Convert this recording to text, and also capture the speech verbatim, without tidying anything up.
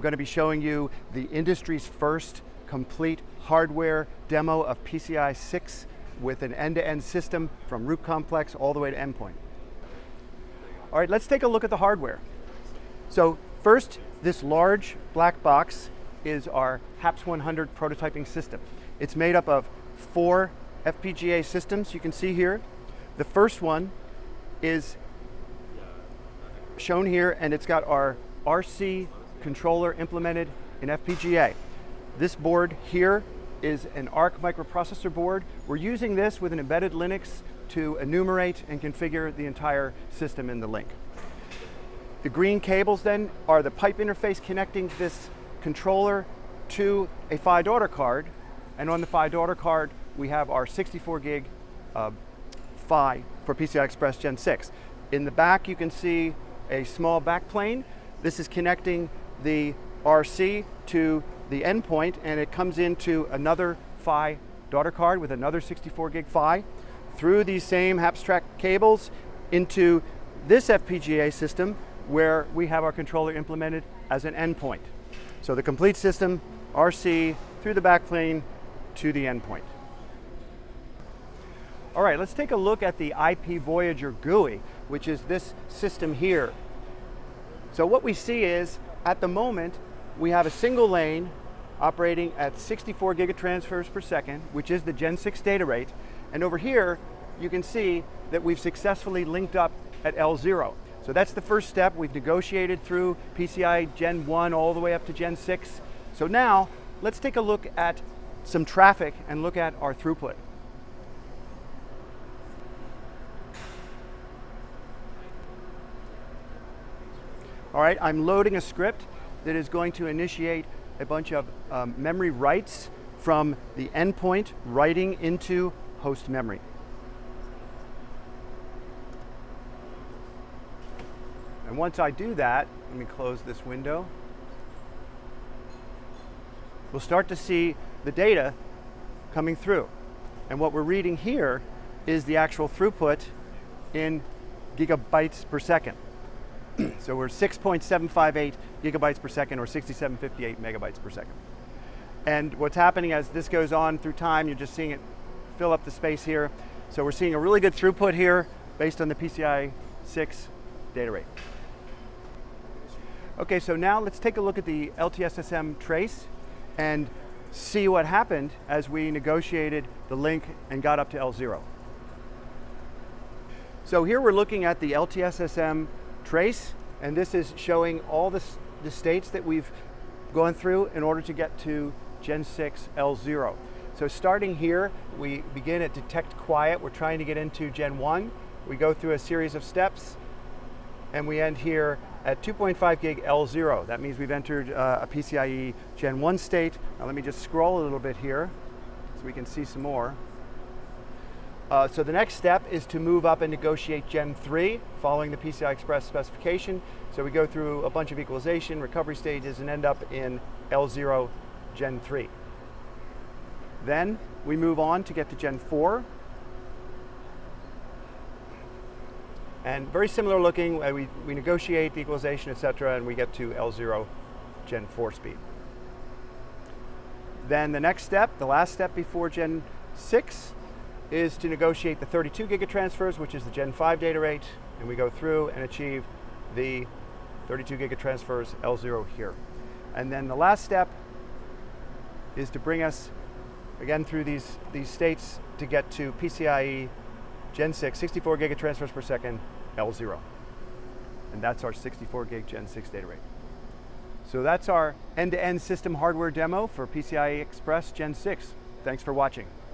going to be showing you the industry's first complete hardware demo of P C I six with an end-to-end system from root complex all the way to endpoint. All right, let's take a look at the hardware. So first, this large black box is our HAPS one hundred prototyping system. It's made up of four F P G A systems you can see here. The first one is shown here, and it's got our R C controller implemented in F P G A. This board here is an ARC microprocessor board. We're using this with an embedded Linux to enumerate and configure the entire system in the link. The green cables then are the pipe interface connecting this controller to a P H Y daughter card, and on the P H Y daughter card we have our sixty-four gig uh, P H Y for P C I Express Gen six. In the back you can see a small backplane. This is connecting the R C to the endpoint, and it comes into another P H Y daughter card with another sixty-four gig P H Y through these same HAPStrack cables into this F P G A system where we have our controller implemented as an endpoint. So the complete system, R C through the backplane to the endpoint. All right, let's take a look at the I P Voyager G U I, which is this system here. So what we see is, at the moment, we have a single lane operating at sixty-four gigatransfers per second, which is the Gen six data rate. And over here, you can see that we've successfully linked up at L zero. So that's the first step. We've negotiated through P C I Gen one all the way up to Gen six. So now, let's take a look at some traffic and look at our throughput. All right, I'm loading a script that is going to initiate a bunch of um, memory writes from the endpoint writing into host memory. And once I do that, let me close this window. We'll start to see the data coming through. And what we're reading here is the actual throughput in gigabytes per second. So we're six point seven five eight gigabytes per second, or sixty-seven fifty-eight megabytes per second. And what's happening as this goes on through time, you're just seeing it fill up the space here. So we're seeing a really good throughput here based on the P C I six data rate. Okay, so now let's take a look at the L T S S M trace and see what happened as we negotiated the link and got up to L zero. So here we're looking at the L T S S M trace, and this is showing all the, the states that we've gone through in order to get to Gen six L zero. So starting here, we begin at detect quiet. We're trying to get into Gen one. We go through a series of steps, and we end here at two point five gig L zero. That means we've entered uh, a PCIe Gen one state. Now let me just scroll a little bit here so we can see some more. Uh, so the next step is to move up and negotiate Gen three, following the P C I Express specification. So we go through a bunch of equalization, recovery stages, and end up in L zero Gen three. Then we move on to get to Gen four. And very similar looking, uh, we, we negotiate the equalization, et cetera, and we get to L zero Gen four speed. Then the next step, the last step before Gen six, is to negotiate the thirty-two gigatransfers, which is the Gen five data rate, and we go through and achieve the thirty-two gigatransfers L zero here. And then the last step is to bring us again through these, these states to get to PCIe Gen six, sixty-four gigatransfers per second, L zero. And that's our sixty-four gig Gen six data rate. So that's our end-to-end system hardware demo for P C I Express Gen six. Thanks for watching.